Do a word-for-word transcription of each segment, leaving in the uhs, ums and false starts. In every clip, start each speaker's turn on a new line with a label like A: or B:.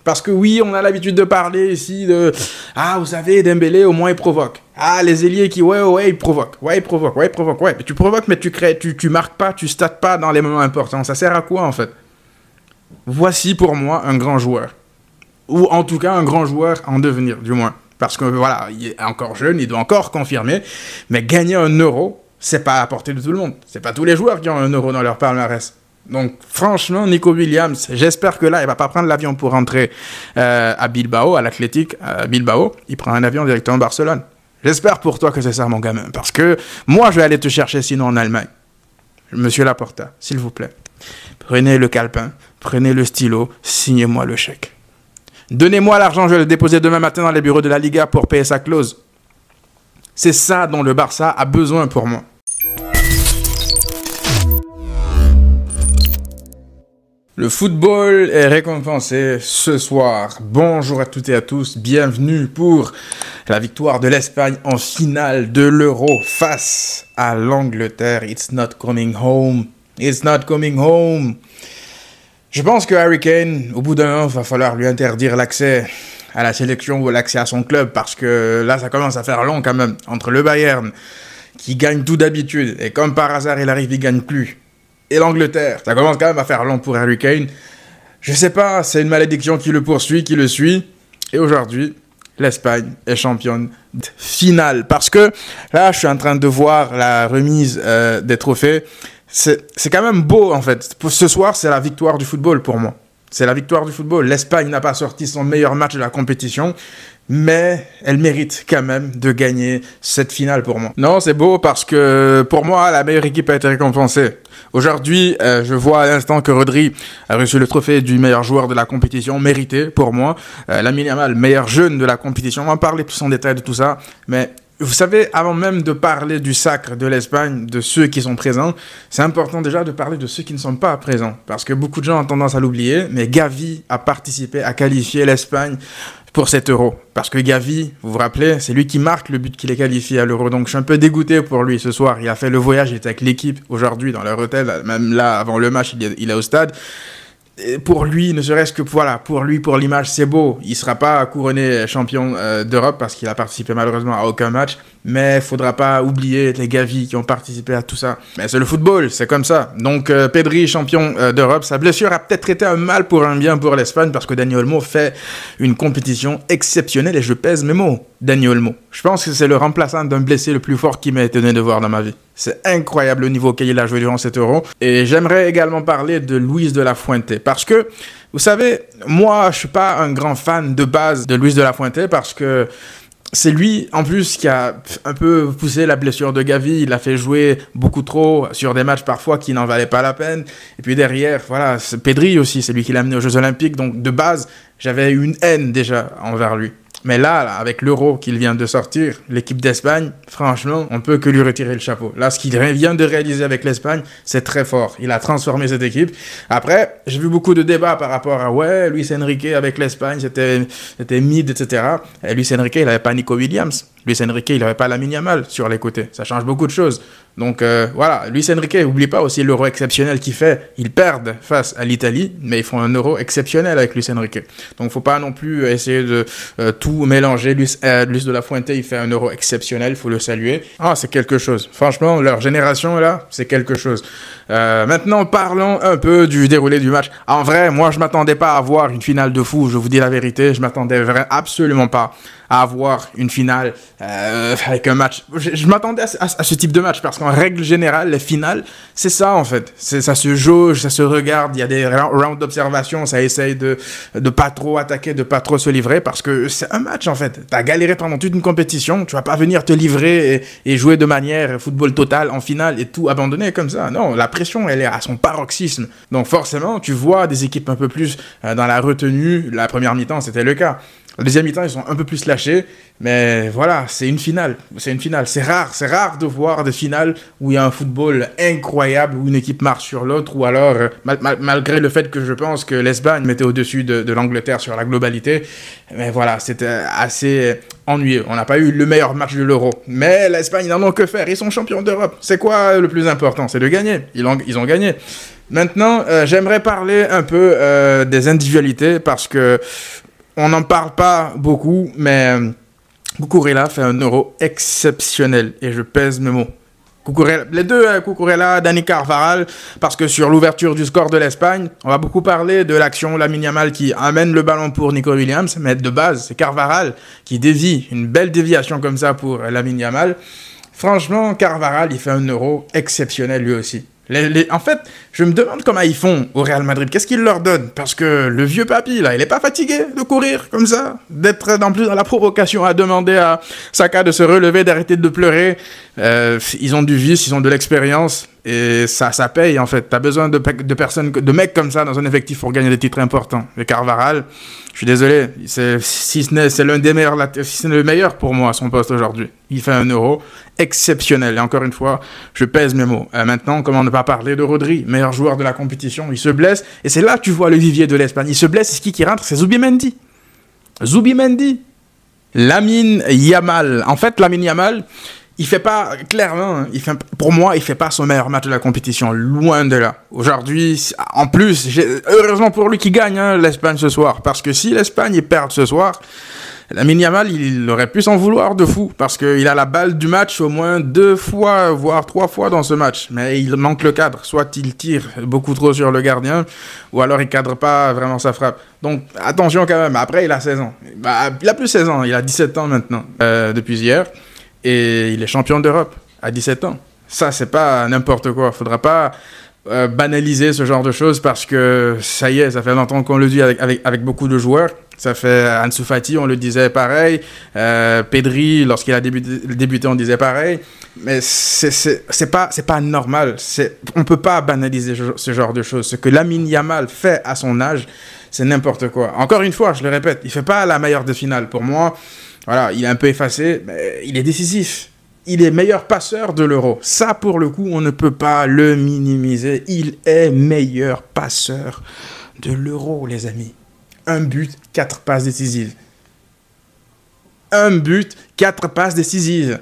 A: Parce que oui, on a l'habitude de parler ici de « Ah, vous savez, Dembélé, au moins, il provoque. Ah, les ailiers qui, ouais, ouais, ils provoquent. Ouais, ils provoquent, ouais, ils provoquent. Ouais, mais tu provoques, mais tu crées, tu, tu marques pas, tu states pas dans les moments importants. Ça sert à quoi, en fait? Voici pour moi un grand joueur. Ou en tout cas, un grand joueur en devenir, du moins. Parce que voilà, il est encore jeune, il doit encore confirmer. Mais gagner un euro, c'est pas à la portée de tout le monde. C'est pas tous les joueurs qui ont un euro dans leur palmarès. Donc, franchement, Nico Williams, j'espère que là, il va pas prendre l'avion pour rentrer euh, à Bilbao, à l'Athletic, à Bilbao. Il prend un avion directement à Barcelone. J'espère pour toi que c'est ça, mon gamin. Parce que moi, je vais aller te chercher sinon en Allemagne. Monsieur Laporta, s'il vous plaît, prenez le calepin, prenez le stylo, signez-moi le chèque. Donnez-moi l'argent, je vais le déposer demain matin dans les bureaux de la Liga pour payer sa clause. C'est ça dont le Barça a besoin pour moi. Le football est récompensé ce soir. Bonjour à toutes et à tous, bienvenue pour la victoire de l'Espagne en finale de l'Euro face à l'Angleterre. It's not coming home, it's not coming home. Je pense que Harry Kane, au bout d'un an, va falloir lui interdire l'accès à la sélection ou l'accès à son club parce que là, ça commence à faire long quand même. Entre le Bayern, qui gagne tout d'habitude, et comme par hasard, il arrive, il gagne plus. Et l'Angleterre, ça commence quand même à faire long pour Harry Kane. Je sais pas, c'est une malédiction qui le poursuit, qui le suit. Et aujourd'hui, l'Espagne est championne finale. Parce que là, je suis en train de voir la remise euh, des trophées. C'est quand même beau, en fait. Pour ce soir, c'est la victoire du football pour moi. C'est la victoire du football. L'Espagne n'a pas sorti son meilleur match de la compétition, mais elle mérite quand même de gagner cette finale pour moi. Non, c'est beau parce que pour moi, la meilleure équipe a été récompensée. Aujourd'hui, euh, je vois à l'instant que Rodri a reçu le trophée du meilleur joueur de la compétition, mérité pour moi. Euh, Lamine Yamal, meilleur jeune de la compétition. On va en parler plus en détail de tout ça, mais vous savez, avant même de parler du sacre de l'Espagne, de ceux qui sont présents, c'est important déjà de parler de ceux qui ne sont pas présents. Parce que beaucoup de gens ont tendance à l'oublier, mais Gavi a participé à qualifier l'Espagne pour cet euro. Parce que Gavi, vous vous rappelez, c'est lui qui marque le but qui les qualifie à l'euro. Donc je suis un peu dégoûté pour lui ce soir. Il a fait le voyage, il était avec l'équipe aujourd'hui dans leur hôtel. Même là, avant le match, il est, il est au stade. Et pour lui, ne serait-ce que voilà, pour lui, pour l'image, c'est beau. Il ne sera pas couronné champion euh, d'Europe parce qu'il a participé malheureusement à aucun match. Mais il ne faudra pas oublier les Gavi qui ont participé à tout ça. Mais c'est le football, c'est comme ça. Donc euh, Pedri, champion euh, d'Europe, sa blessure a peut-être été un mal pour un bien pour l'Espagne parce que Dani Olmo fait une compétition exceptionnelle et je pèse mes mots. Dani Olmo. Je pense que c'est le remplaçant d'un blessé le plus fort qui m'a étonné de voir dans ma vie. C'est incroyable le niveau auquel il a joué durant cet euro. Et j'aimerais également parler de Luis de la Fuente. Parce que, vous savez, moi, je suis pas un grand fan de base de Luis de la Fuente parce que c'est lui, en plus, qui a un peu poussé la blessure de Gavi. Il a fait jouer beaucoup trop sur des matchs parfois qui n'en valaient pas la peine. Et puis derrière, voilà, Pedri aussi, c'est lui qui l'a amené aux Jeux Olympiques. Donc, de base, j'avais une haine déjà envers lui. Mais là, là avec l'euro qu'il vient de sortir, l'équipe d'Espagne, franchement, on peut que lui retirer le chapeau. Là, ce qu'il vient de réaliser avec l'Espagne, c'est très fort. Il a transformé cette équipe. Après, j'ai vu beaucoup de débats par rapport à, ouais, Luis Enrique avec l'Espagne, c'était c'était mid, et cetera. Et Luis Enrique, il n'avait pas Nico Williams. Luis Enrique, il n'avait pas Lamine Yamal sur les côtés. Ça change beaucoup de choses. Donc euh, voilà, Luis Enrique, n'oublie pas aussi l'euro exceptionnel qu'il fait. Ils perdent face à l'Italie, mais ils font un euro exceptionnel avec Luis Enrique. Donc faut pas non plus essayer de euh, tout mélanger. Luis, euh, Luis de la Fuente, il fait un euro exceptionnel, il faut le saluer. Ah, c'est quelque chose. Franchement, leur génération là, c'est quelque chose. Euh, maintenant, parlons un peu du déroulé du match. En vrai, moi, je m'attendais pas à avoir une finale de fou. Je vous dis la vérité, je m'attendais vraiment absolument pas à avoir une finale euh, avec un match. Je, je m'attendais à, à, à ce type de match parce qu'en règle générale, les finales, c'est ça en fait. Ça se jauge, ça se regarde, il y a des rounds d'observation, ça essaye de de pas trop attaquer, de pas trop se livrer parce que c'est un match en fait. T'as galéré pendant toute une compétition, tu vas pas venir te livrer et, et jouer de manière football total en finale et tout abandonner comme ça. Non, la pression, elle est à son paroxysme. Donc forcément, tu vois des équipes un peu plus euh, dans la retenue. La première mi-temps, c'était le cas. La deuxième mi-temps, ils sont un peu plus lâchés, mais voilà, c'est une finale. C'est une finale. C'est rare, c'est rare de voir des finales où il y a un football incroyable, où une équipe marche sur l'autre, ou alors, mal, mal, malgré le fait que je pense que l'Espagne mettait au-dessus de, de l'Angleterre sur la globalité, mais voilà, c'était assez ennuyeux. On n'a pas eu le meilleur match de l'Euro. Mais l'Espagne, ils n'en ont que faire. Ils sont champions d'Europe. C'est quoi le plus important? C'est de gagner. Ils ont, ils ont gagné. Maintenant, euh, j'aimerais parler un peu euh, des individualités parce que on n'en parle pas beaucoup, mais euh, Cucurella fait un euro exceptionnel et je pèse mes mots. Cucurella, les deux, euh, Cucurella, Dani Carvajal, parce que sur l'ouverture du score de l'Espagne, on va beaucoup parler de l'action Lamine Yamal qui amène le ballon pour Nico Williams, mais de base, c'est Carvajal qui dévie, une belle déviation comme ça pour Lamine Yamal. Franchement, Carvajal, il fait un euro exceptionnel lui aussi. Les, les, en fait, je me demande comment ils font au Real Madrid. Qu'est-ce qu'ils leur donnent? Parce que le vieux papy, là, il n'est pas fatigué de courir comme ça, d'être en plus dans la provocation à demander à Saka de se relever, d'arrêter de pleurer. Euh, ils ont du vice, ils ont de l'expérience et ça, ça paye en fait. Tu as besoin de, de personnes, de mecs comme ça dans un effectif pour gagner des titres importants. Et Carvajal, je suis désolé, c'est, si ce n'est, c'est l'un des meilleurs, si ce n'est le meilleur pour moi à son poste aujourd'hui. Il fait un euro exceptionnel. Et encore une fois, je pèse mes mots. Euh, maintenant, comment ne pas parler de Rodri, meilleur joueur de la compétition. Il se blesse et c'est là que tu vois le vivier de l'Espagne. Il se blesse, c'est qui qui rentre? C'est Zubimendi. Zubimendi. Lamine Yamal. En fait, Lamine Yamal, il fait pas, clairement, hein, il fait, pour moi, il fait pas son meilleur match de la compétition, loin de là. Aujourd'hui, en plus, j'ai, heureusement pour lui qu'il gagne hein, l'Espagne ce soir, parce que si l'Espagne perd ce soir, Lamine Yamal, il aurait pu s'en vouloir de fou, parce qu'il a la balle du match au moins deux fois, voire trois fois dans ce match, mais il manque le cadre. Soit il tire beaucoup trop sur le gardien, ou alors il cadre pas vraiment sa frappe. Donc attention quand même, après il a seize ans. Bah, il a plus seize ans, il a dix-sept ans maintenant, euh, depuis hier. Et il est champion d'Europe à dix-sept ans. Ça, c'est pas n'importe quoi. Faudra pas euh, banaliser ce genre de choses parce que ça y est, ça fait longtemps qu'on le dit avec, avec, avec beaucoup de joueurs. Ça fait Ansu Fati, on le disait pareil. Euh, Pedri, lorsqu'il a débuté, débuté, on disait pareil. Mais c'est, c'est, c'est, pas, c'est pas normal. C'est, on peut pas banaliser ce genre de choses. Ce que Lamine Yamal fait à son âge, c'est n'importe quoi. Encore une fois, je le répète, il fait pas la meilleure des finales. Pour moi, voilà, il est un peu effacé, mais il est décisif. Il est meilleur passeur de l'Euro. Ça, pour le coup, on ne peut pas le minimiser. Il est meilleur passeur de l'Euro, les amis. Un but, quatre passes décisives. Un but, quatre passes décisives.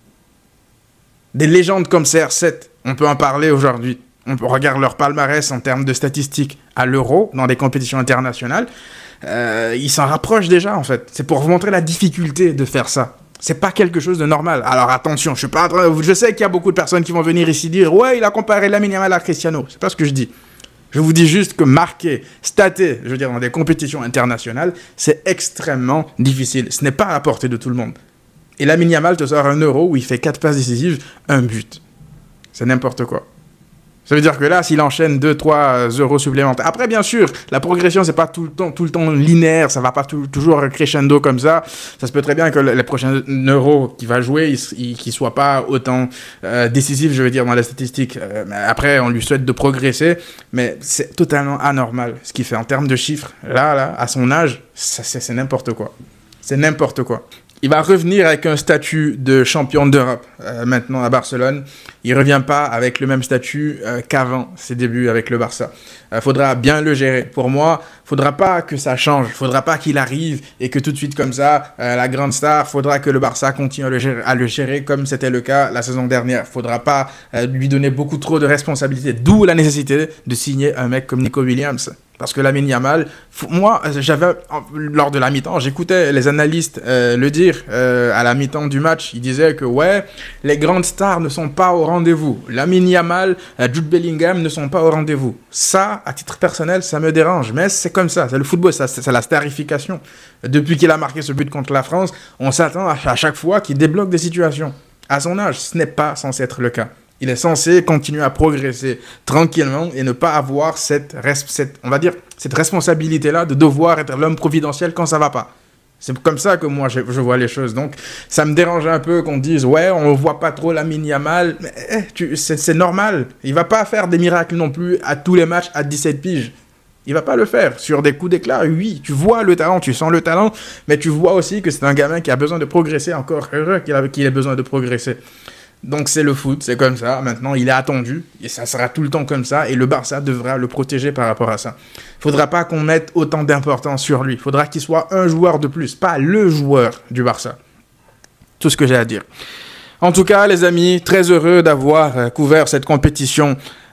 A: Des légendes comme C R sept, on peut en parler aujourd'hui. On regarde leur palmarès en termes de statistiques à l'Euro, dans des compétitions internationales. Euh, ils s'en rapprochent déjà, en fait. C'est pour vous montrer la difficulté de faire ça. C'est pas quelque chose de normal. Alors attention, je suis pas en train de... Je sais qu'il y a beaucoup de personnes qui vont venir ici dire « Ouais, il a comparé Lamine Yamal à Cristiano ». C'est pas ce que je dis. Je vous dis juste que marquer, stater, je veux dire, dans des compétitions internationales, c'est extrêmement difficile. Ce n'est pas à la portée de tout le monde. Et Lamine Yamal te sort un euro où il fait quatre passes décisives, un but. C'est n'importe quoi. Ça veut dire que là, s'il enchaîne deux trois euros supplémentaires... Après, bien sûr, la progression, c'est pas tout le temps, tout le temps linéaire. Ça va pas tout, toujours crescendo comme ça. Ça se peut très bien que les prochains euros qu'il va jouer, ils ne soient pas autant euh, décisifs, je veux dire, dans les statistiques. Euh, mais après, on lui souhaite de progresser. Mais c'est totalement anormal ce qu'il fait en termes de chiffres. Là, là, à son âge, ça, c'est, c'est n'importe quoi. C'est n'importe quoi. Il va revenir avec un statut de champion d'Europe euh, maintenant à Barcelone. Il ne revient pas avec le même statut euh, qu'avant ses débuts avec le Barça. Il euh, faudra bien le gérer. Pour moi, il ne faudra pas que ça change. Il ne faudra pas qu'il arrive et que tout de suite comme ça, euh, la grande star, il faudra que le Barça continue à le gérer, à le gérer comme c'était le cas la saison dernière. Il ne faudra pas euh, lui donner beaucoup trop de responsabilités. D'où la nécessité de signer un mec comme Nico Williams. Parce que Lamine Yamal, moi, j'avais, lors de la mi-temps, j'écoutais les analystes euh, le dire euh, à la mi-temps du match. Ils disaient que, ouais, les grandes stars ne sont pas au rendez-vous. Lamine Yamal, euh, Jude Bellingham ne sont pas au rendez-vous. Ça, à titre personnel, ça me dérange. Mais c'est comme ça, c'est le football, ça, c'est, c'est la starification. Depuis qu'il a marqué ce but contre la France, on s'attend à, à chaque fois qu'il débloque des situations. À son âge, ce n'est pas censé être le cas. Il est censé continuer à progresser tranquillement et ne pas avoir cette, cette, on va dire, cette responsabilité-là de devoir être l'homme providentiel quand ça va pas. C'est comme ça que moi, je, je vois les choses. Donc, ça me dérange un peu qu'on dise « Ouais, on ne voit pas trop Lamine Yamal. » Mais eh, tu, c'est, c'est normal. Il ne va pas faire des miracles non plus à tous les matchs à dix-sept piges. Il va pas le faire. Sur des coups d'éclat, oui, tu vois le talent, tu sens le talent, mais tu vois aussi que c'est un gamin qui a besoin de progresser. Encore heureux qu'il a, qu'il ait besoin de progresser. Donc c'est le foot, c'est comme ça. Maintenant, il est attendu et ça sera tout le temps comme ça. Et le Barça devra le protéger par rapport à ça. Il ne faudra pas qu'on mette autant d'importance sur lui. Il faudra qu'il soit un joueur de plus, pas le joueur du Barça. Tout ce que j'ai à dire. En tout cas, les amis, très heureux d'avoir couvert cette compétition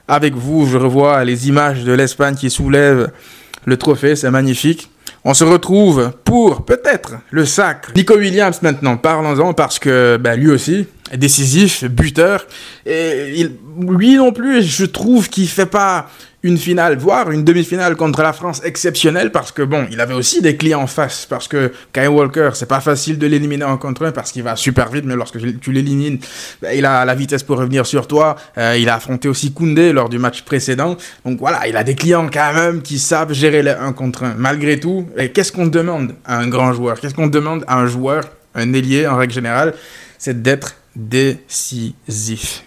A: avec vous. Je revois les images de l'Espagne qui soulève le trophée, c'est magnifique. On se retrouve pour peut-être le sacre. Nico Williams maintenant, parlons-en parce que ben, lui aussi est décisif, buteur. Et il, lui non plus, je trouve qu'il fait pas une finale, voire une demi-finale contre la France exceptionnelle parce que bon, il avait aussi des clients en face. Parce que Kyle Walker, c'est pas facile de l'éliminer en contre un parce qu'il va super vite, mais lorsque tu l'élimines, ben, il a la vitesse pour revenir sur toi. Euh, il a affronté aussi Koundé lors du match précédent. Donc voilà, il a des clients quand même qui savent gérer les un contre un. Malgré tout, et qu'est-ce qu'on demande à un grand joueur? Qu'est-ce qu'on demande à un joueur, un ailier en règle générale? C'est d'être décisif.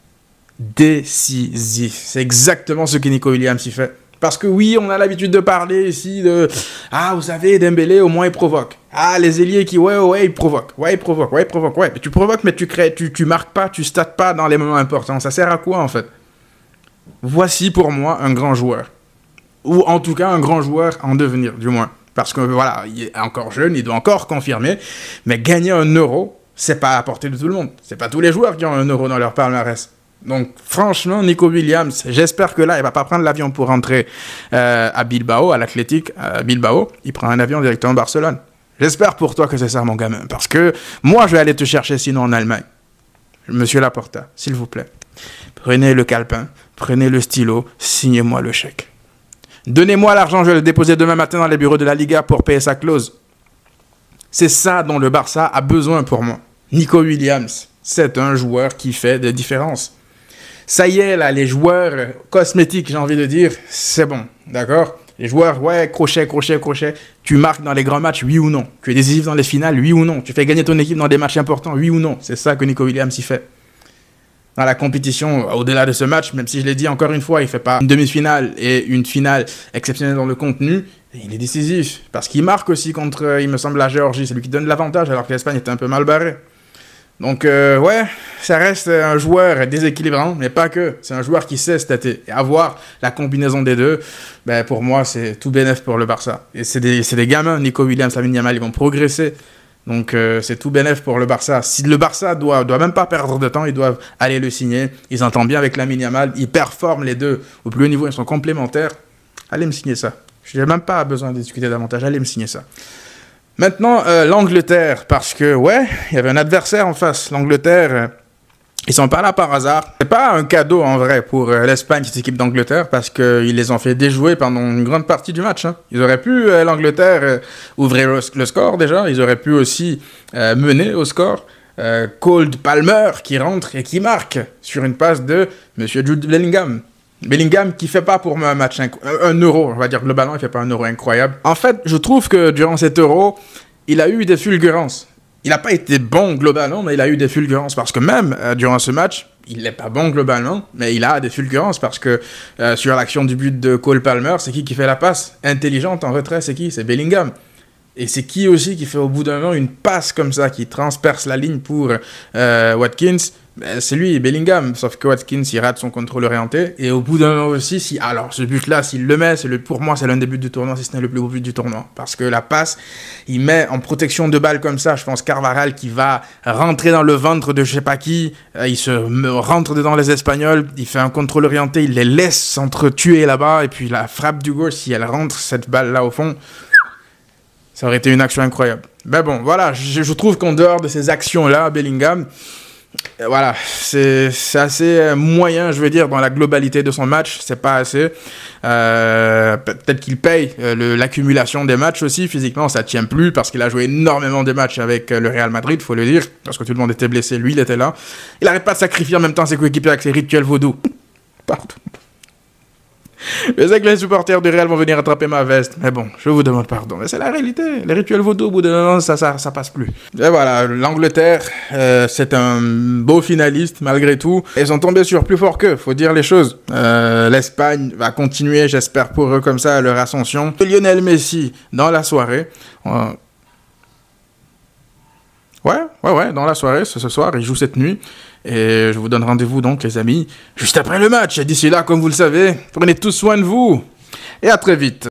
A: Décisif. C'est exactement ce que Nico Williams y fait. Parce que oui, on a l'habitude de parler ici de « Ah, vous savez, Dembélé, au moins, il provoque. Ah, les ailiers qui, ouais, ouais, ils provoquent. Ouais, ils provoquent. Ouais, ils provoquent. Ouais, mais tu provoques, mais tu crées, tu, tu marques pas, tu stats pas dans les moments importants. Ça sert à quoi, en fait? Voici pour moi un grand joueur. Ou en tout cas, un grand joueur en devenir, du moins. Parce que voilà, il est encore jeune, il doit encore confirmer. Mais gagner un euro, c'est pas à la portée de tout le monde. C'est pas tous les joueurs qui ont un euro dans leur palmarès. Donc, franchement, Nico Williams, j'espère que là, il va pas prendre l'avion pour rentrer euh, à Bilbao, à l'Athletic, à Bilbao. Il prend un avion directement à Barcelone. J'espère pour toi que c'est ça, mon gamin. Parce que moi, je vais aller te chercher sinon en Allemagne. Monsieur Laporta, s'il vous plaît. Prenez le calepin, prenez le stylo, signez-moi le chèque. Donnez-moi l'argent, je vais le déposer demain matin dans les bureaux de la Liga pour payer sa clause. C'est ça dont le Barça a besoin pour moi. Nico Williams, c'est un joueur qui fait des différences. Ça y est, là, les joueurs cosmétiques, j'ai envie de dire, c'est bon, d'accord? Les joueurs, ouais, crochet, crochet, crochet, tu marques dans les grands matchs, oui ou non? Tu es décisif dans les finales, oui ou non? Tu fais gagner ton équipe dans des matchs importants, oui ou non? C'est ça que Nico Williams y fait. Dans la compétition, au-delà de ce match, même si je l'ai dit encore une fois, il ne fait pas une demi-finale et une finale exceptionnelle dans le contenu, il est décisif. Parce qu'il marque aussi contre, il me semble, la Géorgie. C'est lui qui donne l'avantage alors que l'Espagne était un peu mal barrée. Donc, euh, ouais, ça reste un joueur déséquilibrant, mais pas que. C'est un joueur qui sait stater. Et avoir la combinaison des deux, ben, pour moi, c'est tout bénef pour le Barça. Et c'est des, c'est des gamins, Nico Williams, Lamine Yamal, ils vont progresser. Donc, euh, c'est tout bénef pour le Barça. Si le Barça doit, doit même pas perdre de temps, ils doivent aller le signer. Ils entendent bien avec Lamine Yamal. Ils performent les deux au plus haut niveau. Ils sont complémentaires. Allez me signer ça. Je n'ai même pas besoin de discuter davantage. Allez me signer ça. Maintenant, euh, l'Angleterre. Parce que, ouais, il y avait un adversaire en face. L'Angleterre, euh, ils sont pas là par hasard. C'est pas un cadeau, en vrai, pour euh, l'Espagne, cette équipe d'Angleterre, parce qu'ils les ont fait déjouer pendant une grande partie du match. Hein. Ils auraient pu, euh, l'Angleterre, euh, ouvrir le, le score, déjà. Ils auraient pu aussi euh, mener au score. Euh, Cole Palmer, qui rentre et qui marque sur une passe de M. Jude Bellingham. Bellingham qui fait pas pour moi un match, un, un euro, on va dire globalement, il fait pas un euro incroyable. En fait, je trouve que durant cet euro, il a eu des fulgurances. Il n'a pas été bon globalement, mais il a eu des fulgurances parce que même euh, durant ce match, il n'est pas bon globalement, mais il a des fulgurances parce que euh, sur l'action du but de Cole Palmer, c'est qui qui fait la passe intelligente en retrait? C'est qui? C'est Bellingham. Et c'est qui aussi qui fait au bout d'un moment une passe comme ça, qui transperce la ligne pour euh, Watkins? Ben, c'est lui, Bellingham, sauf que Watkins, il rate son contrôle orienté. Et au bout d'un moment aussi, si, alors ce but-là, s'il le met, c'est le, pour moi, c'est l'un des buts du tournoi, si ce n'est le plus beau but du tournoi. Parce que la passe, il met en protection de balle comme ça, je pense Carvajal qui va rentrer dans le ventre de je sais pas qui, euh, il se rentre dedans les Espagnols, il fait un contrôle orienté, il les laisse s'entretuer là-bas, et puis la frappe du gauche, si elle rentre, cette balle-là au fond, ça aurait été une action incroyable. Ben bon, voilà, je, je trouve qu'en dehors de ces actions-là, Bellingham, voilà, c'est assez moyen, je veux dire, dans la globalité de son match, c'est pas assez. Euh, Peut-être qu'il paye euh, l'accumulation des matchs aussi, physiquement ça tient plus, parce qu'il a joué énormément de matchs avec le Real Madrid, faut le dire, parce que tout le monde était blessé, lui il était là. Il arrête pas de sacrifier en même temps ses coéquipiers avec ses rituels vaudous. Pardon. Je sais que les supporters du Real vont venir attraper ma veste, mais bon, je vous demande pardon. Mais c'est la réalité, les rituels vaudous, au bout d'un moment, ça, ça, ça passe plus. Et voilà, l'Angleterre, euh, c'est un beau finaliste, malgré tout. Ils sont tombés sur plus fort qu'eux, faut dire les choses. Euh, L'Espagne va continuer, j'espère pour eux comme ça, leur ascension. Lionel Messi, dans la soirée... Euh, Ouais, ouais, ouais, dans la soirée, ce, ce soir, il joue cette nuit. Et je vous donne rendez-vous donc, les amis, juste après le match. Et d'ici là, comme vous le savez, prenez tous soin de vous. Et à très vite.